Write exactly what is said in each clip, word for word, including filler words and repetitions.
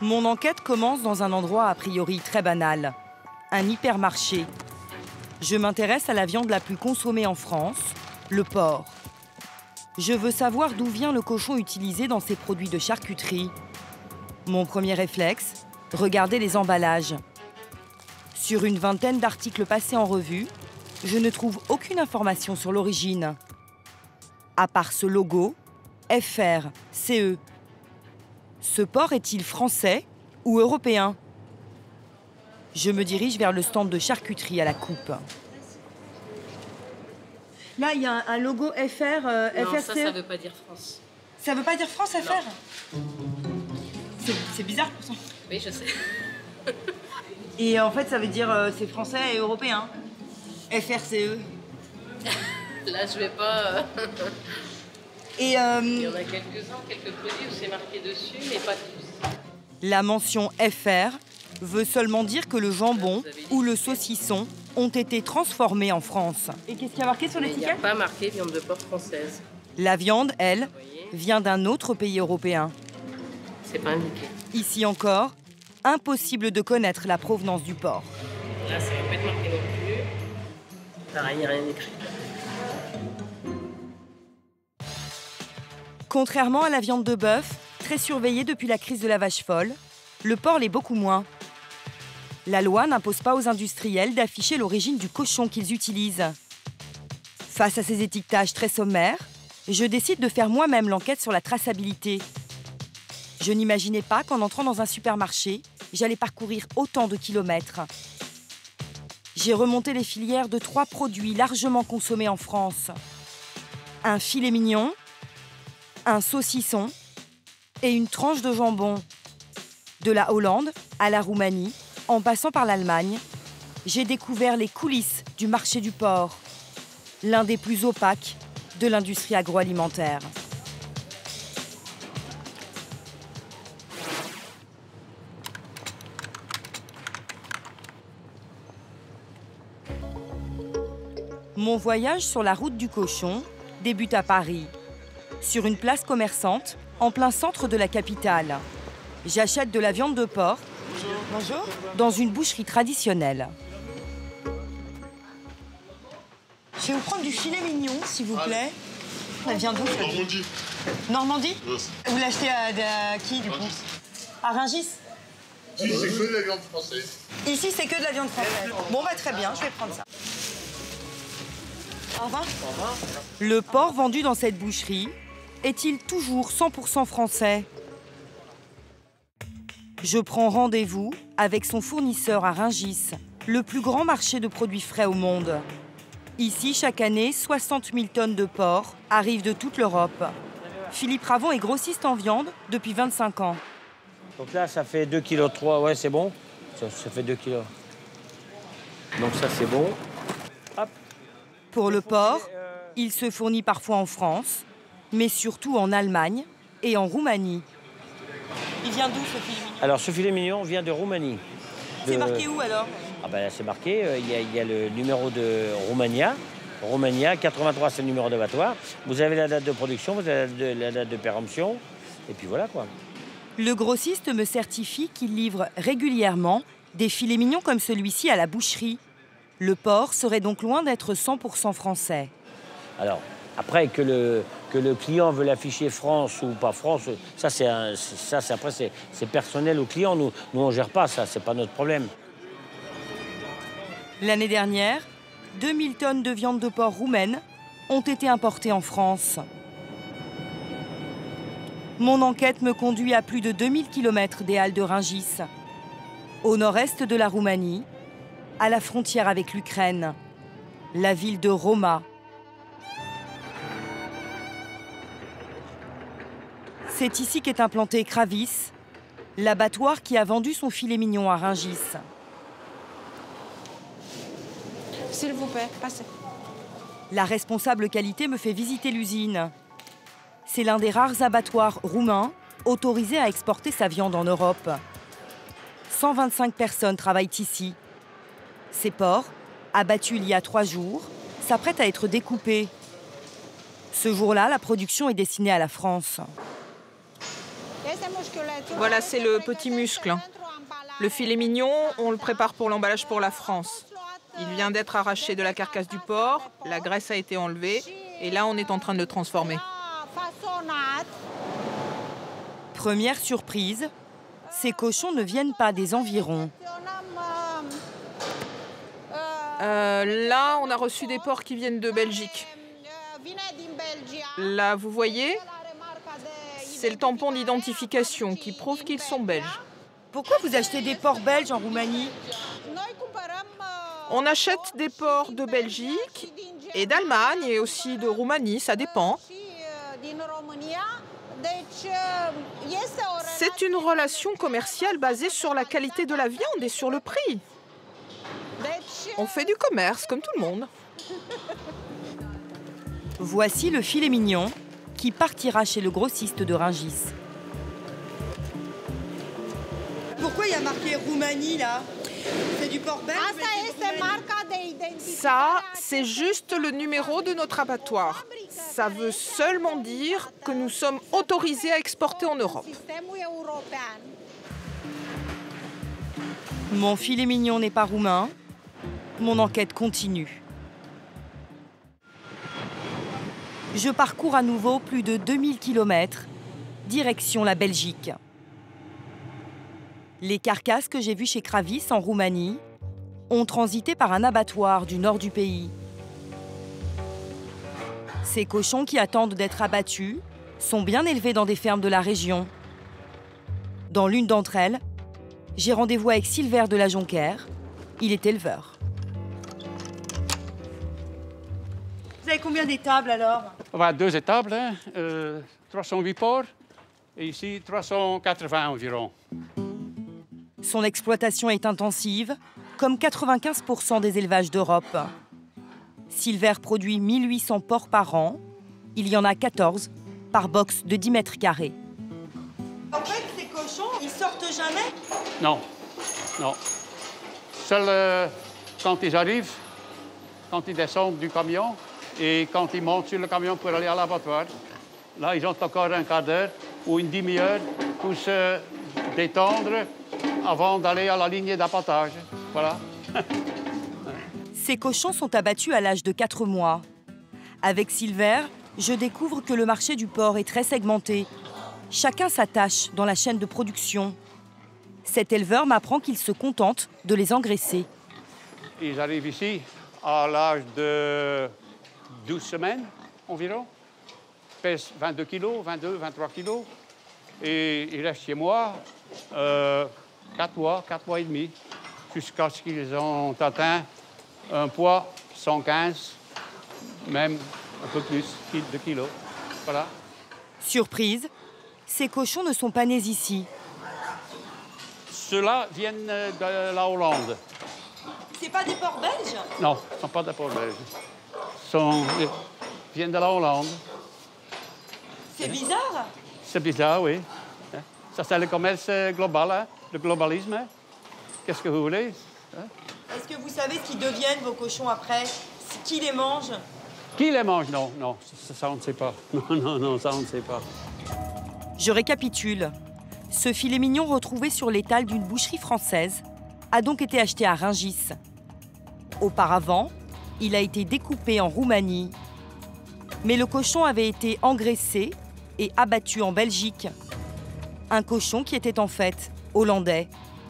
Mon enquête commence dans un endroit a priori très banal, un hypermarché. Je m'intéresse à la viande la plus consommée en France, le porc. Je veux savoir d'où vient le cochon utilisé dans ces produits de charcuterie. Mon premier réflexe, regarder les emballages. Sur une vingtaine d'articles passés en revue, je ne trouve aucune information sur l'origine. À part ce logo, F R C E. Ce porc est-il français ou européen? Je me dirige vers le stand de charcuterie à la coupe. Là, il y a un logo F R, euh, non, F R C E. ça, ça veut pas dire France. Ça veut pas dire France, F R? C'est bizarre pour ça. Oui, je sais. Et en fait, ça veut dire euh, c'est français et européen. F R C E. Là, je vais pas... Euh... Et euh... Il y en a quelques-uns, quelques produits où c'est marqué dessus, mais pas tous. La mention F R veut seulement dire que le jambon ou le saucisson ont été transformés en France. Et qu'est-ce qu'il y a marqué sur l'étiquette? Il n'y a pas marqué viande de porc française. La viande, elle, vient d'un autre pays européen. C'est pas indiqué. Ici encore, impossible de connaître la provenance du porc. Là, ça va pas être marqué non plus. Pareil, il n'y a rien écrit. Contrairement à la viande de bœuf, très surveillée depuis la crise de la vache folle, le porc l'est beaucoup moins. La loi n'impose pas aux industriels d'afficher l'origine du cochon qu'ils utilisent. Face à ces étiquetages très sommaires, je décide de faire moi-même l'enquête sur la traçabilité. Je n'imaginais pas qu'en entrant dans un supermarché, j'allais parcourir autant de kilomètres. J'ai remonté les filières de trois produits largement consommés en France. Un filet mignon, un saucisson et une tranche de jambon. De la Hollande à la Roumanie, en passant par l'Allemagne, j'ai découvert les coulisses du marché du porc, l'un des plus opaques de l'industrie agroalimentaire. Mon voyage sur la route du cochon débute à Paris, sur une place commerçante en plein centre de la capitale. J'achète de la viande de porc. Bonjour. Dans une boucherie traditionnelle. Je vais vous prendre du filet mignon, s'il vous plaît. La viande d'où? Normandie. Normandie? Yes. Vous l'achetez à, à qui, du coup? À Rungis? Si, c'est que de la viande française. Ici, c'est que de la viande française. Bon, bah très bien, je vais prendre ça. Au revoir. Au revoir. Le porc vendu dans cette boucherie est-il toujours cent pour cent français? Je prends rendez-vous avec son fournisseur à Rungis, le plus grand marché de produits frais au monde. Ici, chaque année, soixante mille tonnes de porc arrivent de toute l'Europe. Philippe Ravon est grossiste en viande depuis vingt-cinq ans. Donc là, ça fait deux virgule trois kilos. Ouais, c'est bon. Ça, ça fait deux kilos. Donc ça, c'est bon. Hop. Pour le porc, il se fournit parfois en France, mais surtout en Allemagne et en Roumanie. Il vient d'où, ce filet mignon? Alors, ce filet mignon vient de Roumanie. C'est De... marqué où, alors? Ah ben, c'est marqué, euh, il y, a, il y a le numéro de Roumania. Roumania, quatre-vingt-trois, c'est le numéro d'abattoir. Vous avez la date de production, vous avez la date de, la date de péremption. Et puis voilà, quoi. Le grossiste me certifie qu'il livre régulièrement des filets mignons comme celui-ci à la boucherie. Le porc serait donc loin d'être cent pour cent français. Alors, après, que le, que le client veut l'afficher France ou pas France, ça, c'est un, ça, c'est après, c'est personnel au client. Nous, nous on ne gère pas ça, c'est pas notre problème. L'année dernière, deux mille tonnes de viande de porc roumaine ont été importées en France. Mon enquête me conduit à plus de deux mille kilomètres des Halles de Rungis, au nord-est de la Roumanie, à la frontière avec l'Ukraine, la ville de Roma. C'est ici qu'est implanté Kravis, l'abattoir qui a vendu son filet mignon à Rungis. S'il vous plaît, passez. La responsable qualité me fait visiter l'usine. C'est l'un des rares abattoirs roumains autorisés à exporter sa viande en Europe. cent vingt-cinq personnes travaillent ici. Ces porcs, abattus il y a trois jours, s'apprêtent à être découpés. Ce jour-là, la production est destinée à la France. Et Voilà, c'est le petit muscle. Le filet mignon, on le prépare pour l'emballage pour la France. Il vient d'être arraché de la carcasse du porc, la graisse a été enlevée et là on est en train de le transformer. Première surprise, ces cochons ne viennent pas des environs. Euh, là, on a reçu des porcs qui viennent de Belgique. Là, vous voyez, c'est le tampon d'identification qui prouve qu'ils sont belges. Pourquoi vous achetez des porcs belges en Roumanie? On achète des porcs de Belgique et d'Allemagne et aussi de Roumanie, ça dépend. C'est une relation commerciale basée sur la qualité de la viande et sur le prix. On fait du commerce comme tout le monde. Voici le filet mignon qui partira chez le grossiste de Rungis. Pourquoi il y a marqué Roumanie là? C'est du porc belge? Ça, c'est juste le numéro de notre abattoir. Ça veut seulement dire que nous sommes autorisés à exporter en Europe. Mon filet mignon n'est pas roumain. Mon enquête continue. Je parcours à nouveau plus de deux mille kilomètres, direction la Belgique. Les carcasses que j'ai vues chez Kravis en Roumanie ont transité par un abattoir du nord du pays. Ces cochons qui attendent d'être abattus sont bien élevés dans des fermes de la région. Dans l'une d'entre elles, j'ai rendez-vous avec Silver de la Jonquère. Il est éleveur. Vous avez combien d'étables alors? On va à deux étables, hein, euh, trois cent huit porcs et ici trois cent quatre-vingts environ. Son exploitation est intensive, comme quatre-vingt-quinze pour cent des élevages d'Europe. Silver produit mille huit cents porcs par an. Il y en a quatorze par box de dix mètres carrés. En fait, ces cochons, ils sortent jamais? Non, non. Seul euh, quand ils arrivent, quand ils descendent du camion et quand ils montent sur le camion pour aller à l'abattoir, là, ils ont encore un quart d'heure ou une demi-heure pour se détendre avant d'aller à la ligne d'abattage. Voilà. Ces cochons sont abattus à l'âge de quatre mois. Avec Silver, je découvre que le marché du porc est très segmenté. Chacun sa tâche dans la chaîne de production. Cet éleveur m'apprend qu'il se contente de les engraisser. Ils arrivent ici à l'âge de douze semaines environ. Ils pèsent vingt-deux kilos, vingt-deux, vingt-trois kilos. Et ils restent chez moi euh, quatre mois, quatre mois et demi, jusqu'à ce qu'ils ont atteint un poids cent quinze, même un peu plus de kilos. Voilà. Surprise, ces cochons ne sont pas nés ici. Ceux-là viennent de la Hollande. C'est pas des porcs belges? Non, ce ne sont pas des porcs belges. Sont, ils viennent de la Hollande. C'est bizarre? C'est bizarre, oui. Ça, c'est le commerce global, hein, le globalisme. Hein. Qu'est-ce que vous voulez? Hein? Est-ce que vous savez ce qu'ils deviennent, vos cochons, après? Qui les mange? Qui les mange? Non, non, ça, ça on ne sait pas. Non, non, non, ça on ne sait pas. Je récapitule. Ce filet mignon retrouvé sur l'étal d'une boucherie française a donc été acheté à Rungis. Auparavant, il a été découpé en Roumanie. Mais le cochon avait été engraissé et abattu en Belgique. Un cochon qui était en fait hollandais.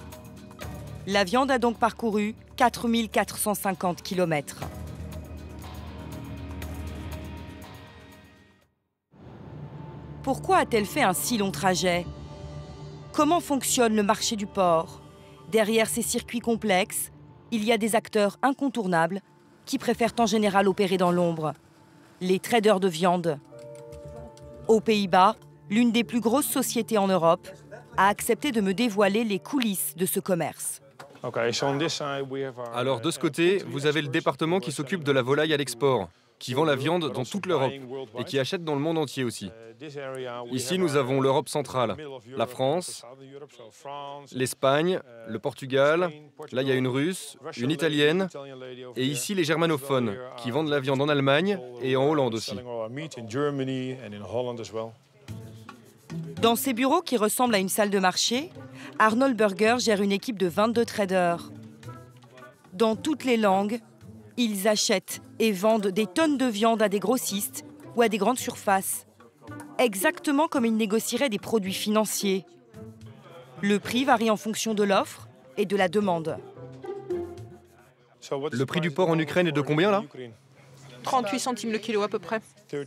La viande a donc parcouru quatre mille quatre cent cinquante kilomètres. Pourquoi a-t-elle fait un si long trajet? Comment fonctionne le marché du porc? Derrière ces circuits complexes, il y a des acteurs incontournables qui préfèrent en général opérer dans l'ombre. Les traders de viande. Aux Pays-Bas, l'une des plus grosses sociétés en Europe a accepté de me dévoiler les coulisses de ce commerce. Alors de ce côté, vous avez le département qui s'occupe de la volaille à l'export, qui vend la viande dans toute l'Europe et qui achète dans le monde entier aussi. Ici, nous avons l'Europe centrale, la France, l'Espagne, le Portugal, là il y a une Russe, une Italienne, et ici les germanophones, qui vendent la viande en Allemagne et en Hollande aussi. Dans ces bureaux qui ressemblent à une salle de marché, Arnold Burger gère une équipe de vingt-deux traders. Dans toutes les langues, ils achètent et vendent des tonnes de viande à des grossistes ou à des grandes surfaces, exactement comme ils négocieraient des produits financiers. Le prix varie en fonction de l'offre et de la demande. Le prix du porc en Ukraine est de combien là? trente-huit centimes le kilo à peu près.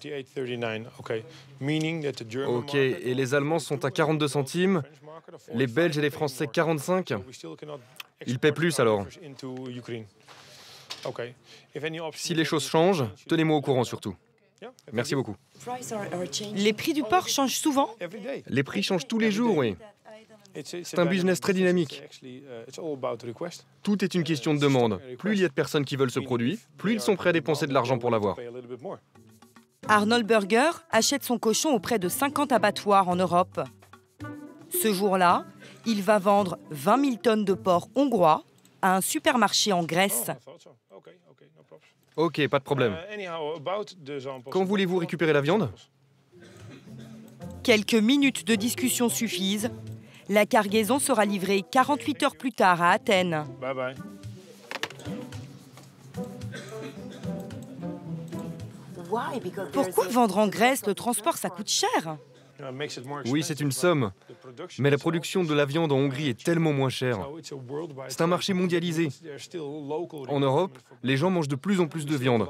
Ok, et les Allemands sont à quarante-deux centimes, les Belges et les Français quarante-cinq. Ils paient plus alors. Si les choses changent, tenez-moi au courant surtout. Merci beaucoup. Les prix du porc changent souvent? Les prix changent tous les jours, oui. C'est un business très dynamique. Tout est une question de demande. Plus il y a de personnes qui veulent ce produit, plus ils sont prêts à dépenser de l'argent pour l'avoir. Arnold Burger achète son cochon auprès de cinquante abattoirs en Europe. Ce jour-là, il va vendre vingt mille tonnes de porc hongrois à un supermarché en Grèce. Ok, pas de problème. Quand voulez-vous récupérer la viande? Quelques minutes de discussion suffisent. La cargaison sera livrée quarante-huit heures plus tard à Athènes. Bye bye. Pourquoi vendre en Grèce? Le transport, ça coûte cher. Oui, c'est une somme. Mais la production de la viande en Hongrie est tellement moins chère. C'est un marché mondialisé. En Europe, les gens mangent de plus en plus de viande.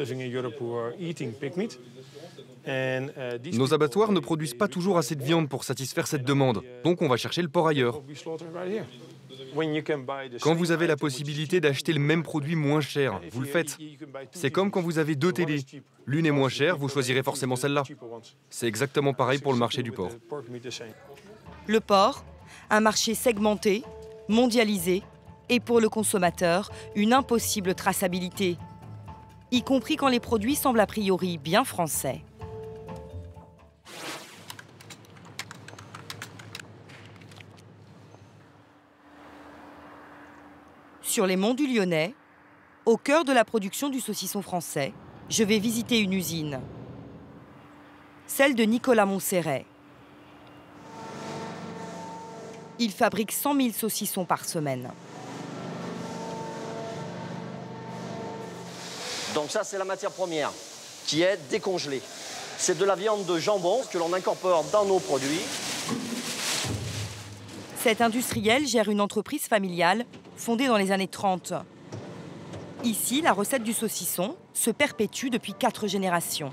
Nos abattoirs ne produisent pas toujours assez de viande pour satisfaire cette demande. Donc on va chercher le porc ailleurs. Quand vous avez la possibilité d'acheter le même produit moins cher, vous le faites. C'est comme quand vous avez deux télés. L'une est moins chère, vous choisirez forcément celle-là. C'est exactement pareil pour le marché du porc. Le porc, un marché segmenté, mondialisé, et pour le consommateur, une impossible traçabilité. Y compris quand les produits semblent a priori bien français. Sur les monts du Lyonnais, au cœur de la production du saucisson français, je vais visiter une usine. Celle de Nicolas Montserrat. Il fabrique cent mille saucissons par semaine. Donc ça, c'est la matière première qui est décongelée. C'est de la viande de jambon que l'on incorpore dans nos produits. Cet industriel gère une entreprise familiale fondée dans les années trente. Ici, la recette du saucisson se perpétue depuis quatre générations.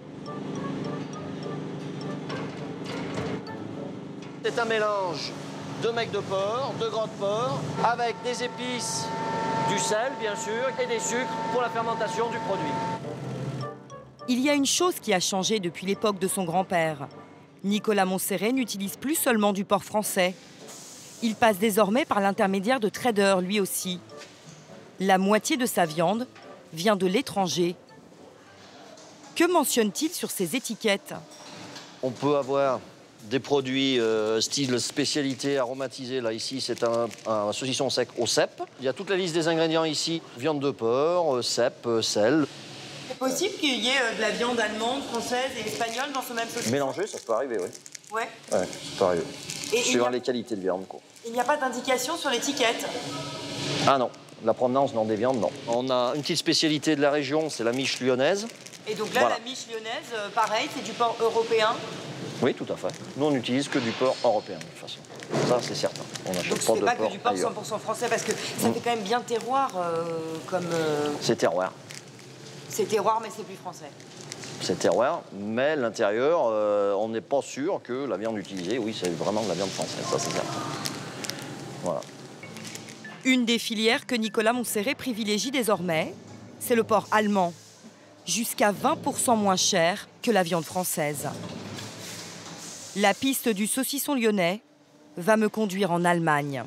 C'est un mélange de mecs de porc, de gras de porc, avec des épices, du sel bien sûr, et des sucres pour la fermentation du produit. Il y a une chose qui a changé depuis l'époque de son grand-père. Nicolas Montserrat n'utilise plus seulement du porc français. Il passe désormais par l'intermédiaire de traders, lui aussi. La moitié de sa viande vient de l'étranger. Que mentionne-t-il sur ses étiquettes? On peut avoir des produits euh, style spécialité aromatisée. Là, ici, c'est un, un saucisson sec au cèpe. Il y a toute la liste des ingrédients ici. Viande de porc, euh, cèpe, euh, sel. C'est possible qu'il y ait euh, de la viande allemande, française et espagnole dans ce même saucisson? Mélangé, ça peut arriver, oui. Ouais. Ouais, ça peut arriver. Et Suivant a... les qualités de viande, quoi. Il n'y a pas d'indication sur l'étiquette? Ah non, la provenance dans des viandes, non. On a une petite spécialité de la région, c'est la miche lyonnaise. Et donc là, voilà. La miche lyonnaise, euh, pareil, c'est du porc européen? Oui, tout à fait. Nous, on n'utilise que du porc européen, de toute façon. Ça, c'est certain. On Donc n'achète ce pas n'est de pas porc que du porc ailleurs. cent pour cent français, parce que ça Mmh. fait quand même bien terroir euh, comme... Euh... C'est terroir. C'est terroir, mais c'est plus français. C'est terroir, mais l'intérieur, euh, on n'est pas sûr que la viande utilisée, oui, c'est vraiment de la viande française, ça c'est certain. Voilà. Une des filières que Nicolas Montserrat privilégie désormais, c'est le porc allemand. Jusqu'à vingt pour cent moins cher que la viande française. La piste du saucisson lyonnais va me conduire en Allemagne.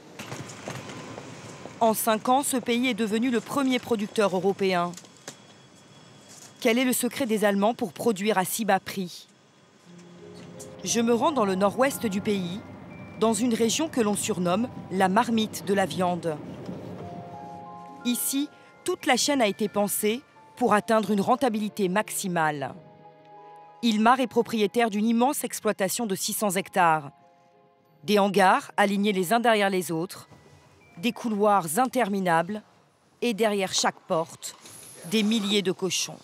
En cinq ans, ce pays est devenu le premier producteur européen. Quel est le secret des Allemands pour produire à si bas prix? Je me rends dans le nord-ouest du pays, dans une région que l'on surnomme la marmite de la viande. Ici, toute la chaîne a été pensée pour atteindre une rentabilité maximale. Ilmar est propriétaire d'une immense exploitation de six cents hectares. Des hangars alignés les uns derrière les autres, des couloirs interminables et derrière chaque porte, des milliers de cochons.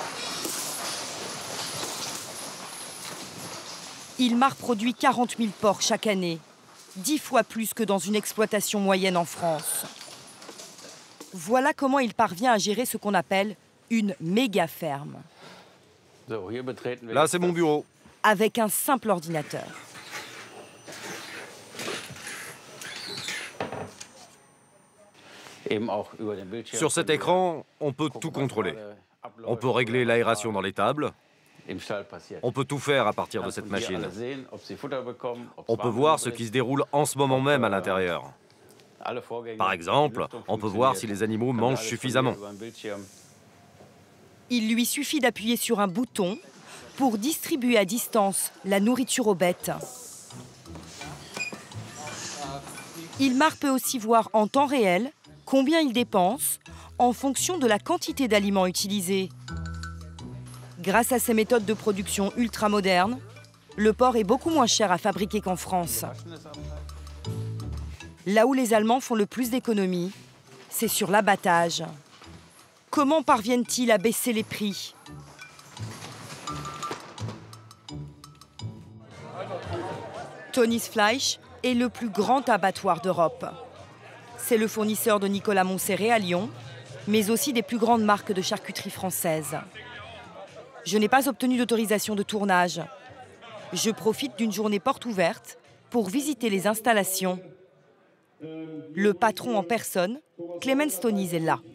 Ilmar produit quarante mille porcs chaque année, dix fois plus que dans une exploitation moyenne en France. Voilà comment il parvient à gérer ce qu'on appelle une méga ferme. Là, c'est mon bureau. Avec un simple ordinateur. Sur cet écran, on peut tout contrôler. On peut régler l'aération dans les tables. On peut tout faire à partir de cette machine. On peut voir ce qui se déroule en ce moment même à l'intérieur. Par exemple, on peut voir si les animaux mangent suffisamment. Il lui suffit d'appuyer sur un bouton pour distribuer à distance la nourriture aux bêtes. Ilmar peut aussi voir en temps réel combien il dépense en fonction de la quantité d'aliments utilisés. Grâce à ces méthodes de production ultra-modernes, le porc est beaucoup moins cher à fabriquer qu'en France. Là où les Allemands font le plus d'économies, c'est sur l'abattage. Comment parviennent-ils à baisser les prix ? Tony's Fleisch est le plus grand abattoir d'Europe. C'est le fournisseur de Nicolas Montserrat à Lyon, mais aussi des plus grandes marques de charcuterie françaises. Je n'ai pas obtenu d'autorisation de tournage. Je profite d'une journée porte ouverte pour visiter les installations. Le patron en personne, Clemens Tönnies, est là.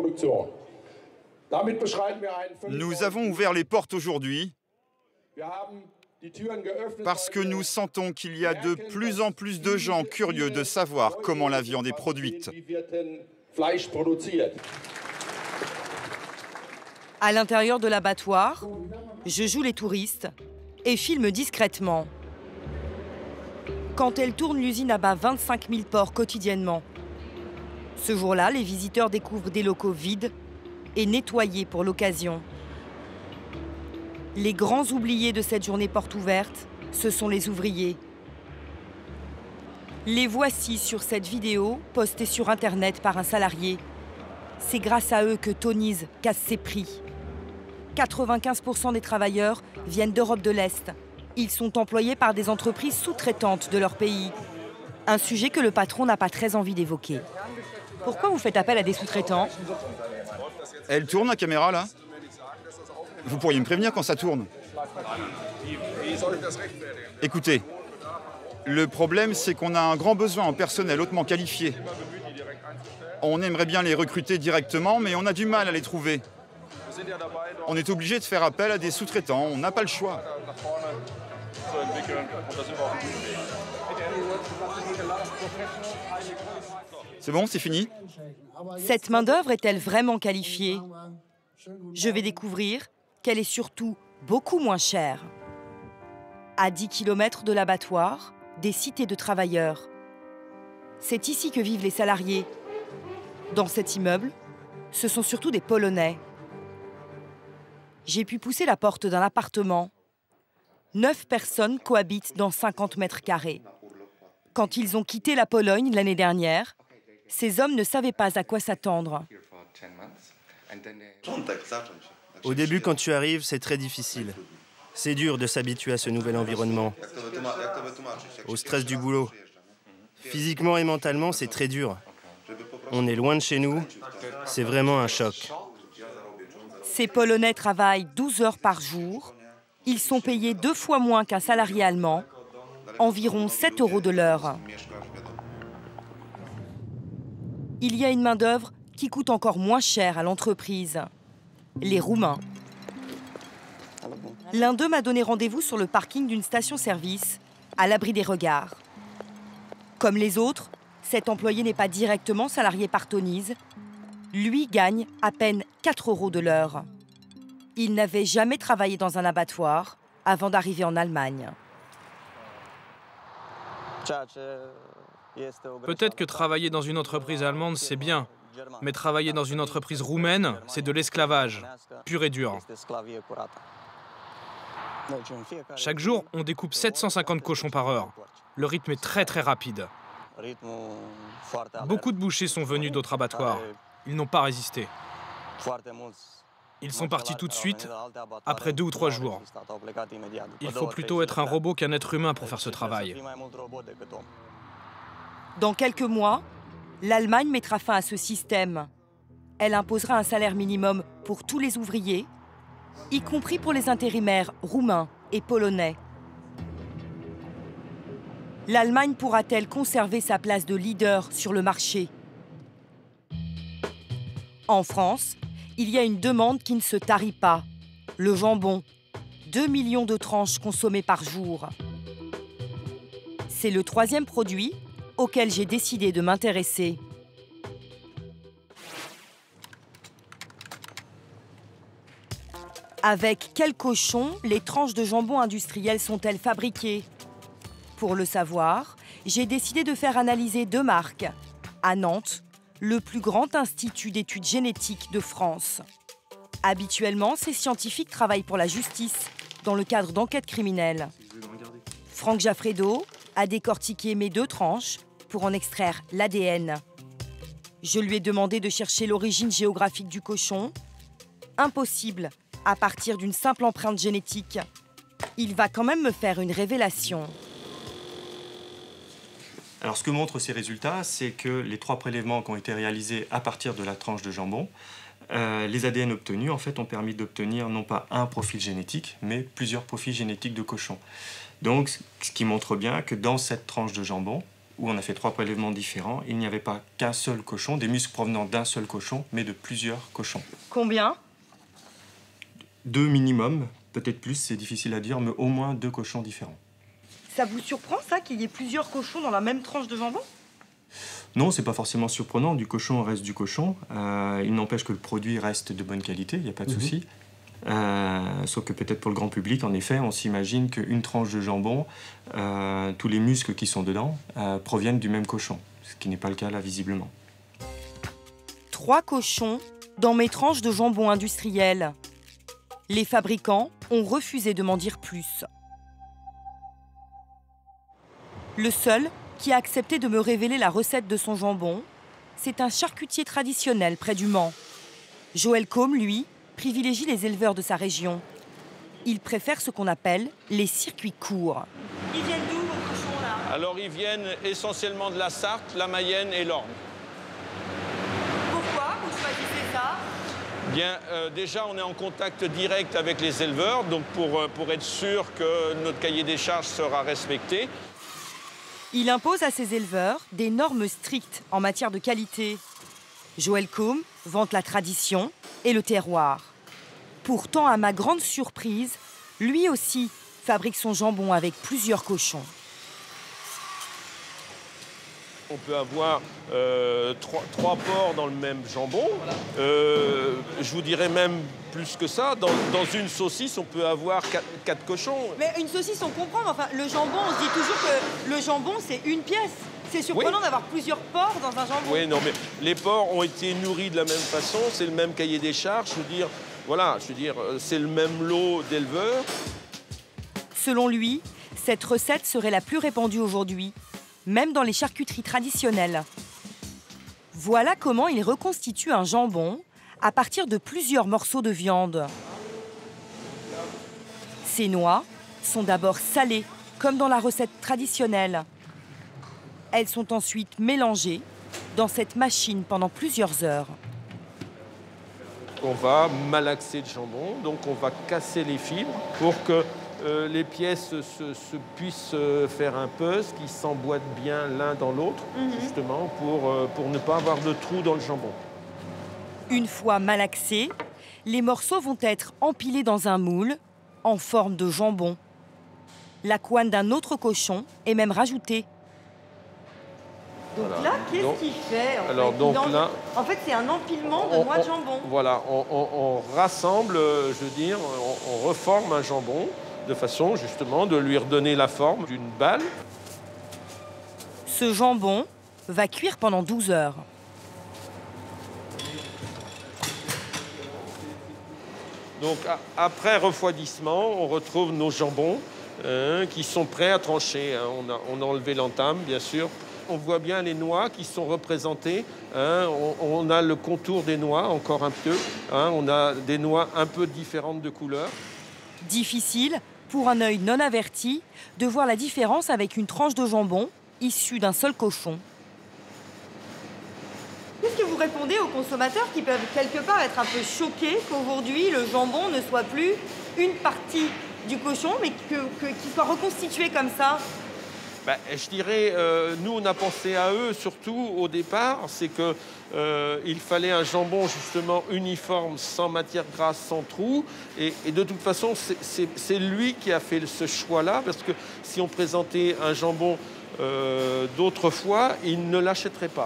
Nous avons ouvert les portes aujourd'hui parce que nous sentons qu'il y a de plus en plus de gens curieux de savoir comment la viande est produite. À l'intérieur de l'abattoir, je joue les touristes et filme discrètement. Quand elle tourne, l'usine abat vingt-cinq mille porcs quotidiennement. Ce jour-là, les visiteurs découvrent des locaux vides et nettoyés pour l'occasion. Les grands oubliés de cette journée porte ouverte, ce sont les ouvriers. Les voici sur cette vidéo postée sur Internet par un salarié. C'est grâce à eux que Tönnies casse ses prix. quatre-vingt-quinze pour cent des travailleurs viennent d'Europe de l'Est. Ils sont employés par des entreprises sous-traitantes de leur pays. Un sujet que le patron n'a pas très envie d'évoquer. Pourquoi vous faites appel à des sous-traitants ? Elle tourne la caméra là ? Vous pourriez me prévenir quand ça tourne. Écoutez, le problème c'est qu'on a un grand besoin en personnel hautement qualifié. On aimerait bien les recruter directement, mais on a du mal à les trouver. On est obligé de faire appel à des sous-traitants, on n'a pas le choix. C'est bon, c'est fini ? Cette main-d'œuvre est-elle vraiment qualifiée ? Je vais découvrir qu'elle est surtout beaucoup moins chère. À dix kilomètres de l'abattoir, des cités de travailleurs. C'est ici que vivent les salariés. Dans cet immeuble, ce sont surtout des Polonais. J'ai pu pousser la porte d'un appartement. Neuf personnes cohabitent dans cinquante mètres carrés. Quand ils ont quitté la Pologne l'année dernière, ces hommes ne savaient pas à quoi s'attendre. Au début, quand tu arrives, c'est très difficile. C'est dur de s'habituer à ce nouvel environnement, au stress du boulot. Physiquement et mentalement, c'est très dur. On est loin de chez nous, c'est vraiment un choc. Ces Polonais travaillent douze heures par jour. Ils sont payés deux fois moins qu'un salarié allemand, environ sept euros de l'heure. Il y a une main-d'œuvre qui coûte encore moins cher à l'entreprise. Les Roumains. L'un d'eux m'a donné rendez-vous sur le parking d'une station-service, à l'abri des regards. Comme les autres, cet employé n'est pas directement salarié par Tönnies. Lui gagne à peine quatre euros de l'heure. Il n'avait jamais travaillé dans un abattoir avant d'arriver en Allemagne. Peut-être que travailler dans une entreprise allemande, c'est bien. Mais travailler dans une entreprise roumaine, c'est de l'esclavage, pur et dur. Chaque jour, on découpe sept cent cinquante cochons par heure. Le rythme est très très rapide. Beaucoup de bouchers sont venus d'autres abattoirs. Ils n'ont pas résisté. Ils sont partis tout de suite, après deux ou trois jours. Il faut plutôt être un robot qu'un être humain pour faire ce travail. Dans quelques mois, l'Allemagne mettra fin à ce système. Elle imposera un salaire minimum pour tous les ouvriers, y compris pour les intérimaires roumains et polonais. L'Allemagne pourra-t-elle conserver sa place de leader sur le marché? En France, il y a une demande qui ne se tarit pas. Le jambon. deux millions de tranches consommées par jour. C'est le troisième produit auquel j'ai décidé de m'intéresser. Avec quels cochons les tranches de jambon industriel sont-elles fabriquées? Pour le savoir, j'ai décidé de faire analyser deux marques. À Nantes, le plus grand institut d'études génétiques de France. Habituellement, ces scientifiques travaillent pour la justice, dans le cadre d'enquêtes criminelles. Franck Jaffredo a décortiqué mes deux tranches pour en extraire l'A D N. Je lui ai demandé de chercher l'origine géographique du cochon. Impossible, à partir d'une simple empreinte génétique. Il va quand même me faire une révélation. Alors, ce que montrent ces résultats, c'est que les trois prélèvements qui ont été réalisés à partir de la tranche de jambon, euh, les A D N obtenus, en fait, ont permis d'obtenir non pas un profil génétique, mais plusieurs profils génétiques de cochons. Donc, ce qui montre bien que dans cette tranche de jambon, où on a fait trois prélèvements différents, il n'y avait pas qu'un seul cochon, des muscles provenant d'un seul cochon, mais de plusieurs cochons. Combien? Deux minimum, peut-être plus, c'est difficile à dire, mais au moins deux cochons différents. Ça vous surprend, ça, qu'il y ait plusieurs cochons dans la même tranche de jambon? Non, c'est pas forcément surprenant. Du cochon reste du cochon. Euh, il n'empêche que le produit reste de bonne qualité, il n'y a pas de mmh. souci. Euh, sauf que peut-être pour le grand public, en effet, on s'imagine qu'une tranche de jambon, euh, tous les muscles qui sont dedans euh, proviennent du même cochon, ce qui n'est pas le cas là, visiblement. Trois cochons dans mes tranches de jambon industriel. Les fabricants ont refusé de m'en dire plus. Le seul qui a accepté de me révéler la recette de son jambon, c'est un charcutier traditionnel près du Mans. Joël Combe, lui, privilégie les éleveurs de sa région. Il préfère ce qu'on appelle les circuits courts. Ils viennent d'où, vos cochons, là? Alors, ils viennent essentiellement de la Sarthe, la Mayenne et l'Orne. Pourquoi vous choisissez ça? Bien, euh, déjà, on est en contact direct avec les éleveurs, donc pour, euh, pour être sûr que notre cahier des charges sera respecté. Il impose à ses éleveurs des normes strictes en matière de qualité. Joël Combe vante la tradition et le terroir. Pourtant, à ma grande surprise, lui aussi fabrique son jambon avec plusieurs cochons. On peut avoir euh, trois, trois porcs dans le même jambon. Euh, je vous dirais même plus que ça. Dans, dans une saucisse, on peut avoir quatre, quatre cochons. Mais une saucisse, on comprend. Enfin, le jambon, on se dit toujours que le jambon, c'est une pièce. C'est surprenant oui. d'avoir plusieurs porcs dans un jambon. Oui, non, mais les porcs ont été nourris de la même façon. C'est le même cahier des charges. Je veux dire, voilà, je veux dire, c'est le même lot d'éleveurs. Selon lui, cette recette serait la plus répandue aujourd'hui, même dans les charcuteries traditionnelles. Voilà comment il reconstitue un jambon à partir de plusieurs morceaux de viande. Ces noix sont d'abord salées, comme dans la recette traditionnelle. Elles sont ensuite mélangées dans cette machine pendant plusieurs heures. On va malaxer le jambon, donc on va casser les fibres pour que Euh, les pièces se, se puissent euh, faire un puzzle qui s'emboîtent bien l'un dans l'autre, mmh. justement, pour, euh, pour ne pas avoir de trous dans le jambon. Une fois malaxés, les morceaux vont être empilés dans un moule en forme de jambon. La couenne d'un autre cochon est même rajoutée. Donc voilà. Là, qu'est-ce qu'il fait en Alors, fait donc en... là, en fait, c'est un empilement de on, noix de on, jambon. Voilà, on, on, on rassemble, je veux dire, on, on reforme un jambon de façon, justement, de lui redonner la forme d'une balle. Ce jambon va cuire pendant douze heures. Donc après refroidissement, on retrouve nos jambons hein, qui sont prêts à trancher. Hein. On, a, on a enlevé l'entame, bien sûr. On voit bien les noix qui sont représentées. Hein. On, on a le contour des noix, encore un peu. Hein. On a des noix un peu différentes de couleur. Difficile, pour un œil non averti, de voir la différence avec une tranche de jambon issue d'un seul cochon. Qu'est-ce que vous répondez aux consommateurs qui peuvent quelque part être un peu choqués qu'aujourd'hui le jambon ne soit plus une partie du cochon, mais que, que, qu'il soit reconstitué comme ça? Ben, je dirais, euh, nous on a pensé à eux surtout au départ, c'est qu'il euh, fallait un jambon justement uniforme, sans matière grasse, sans trou. Et, et de toute façon, c'est lui qui a fait ce choix-là, parce que si on présentait un jambon euh, d'autrefois, il ne l'achèterait pas.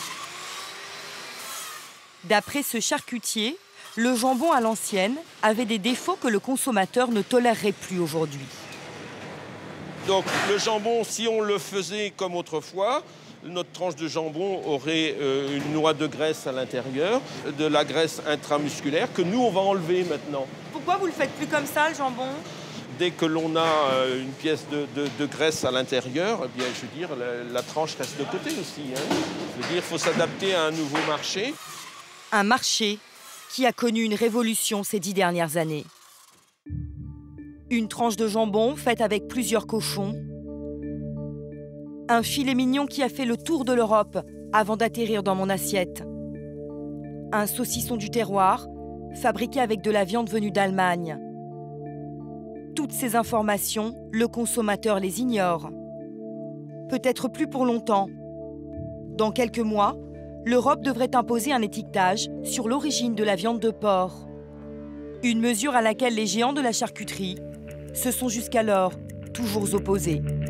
D'après ce charcutier, le jambon à l'ancienne avait des défauts que le consommateur ne tolérerait plus aujourd'hui. Donc le jambon, si on le faisait comme autrefois, notre tranche de jambon aurait euh, une noix de graisse à l'intérieur, de la graisse intramusculaire que nous on va enlever maintenant. Pourquoi vous le faites plus comme ça, le jambon? Dès que l'on a euh, une pièce de, de, de graisse à l'intérieur, eh bien je veux dire la, la tranche reste de côté aussi. Hein. Je veux dire, il faut s'adapter à un nouveau marché. Un marché qui a connu une révolution ces dix dernières années. Une tranche de jambon faite avec plusieurs cochons. Un filet mignon qui a fait le tour de l'Europe avant d'atterrir dans mon assiette. Un saucisson du terroir, fabriqué avec de la viande venue d'Allemagne. Toutes ces informations, le consommateur les ignore. Peut-être plus pour longtemps. Dans quelques mois, l'Europe devrait imposer un étiquetage sur l'origine de la viande de porc. Une mesure à laquelle les géants de la charcuterie se sont jusqu'alors toujours opposés.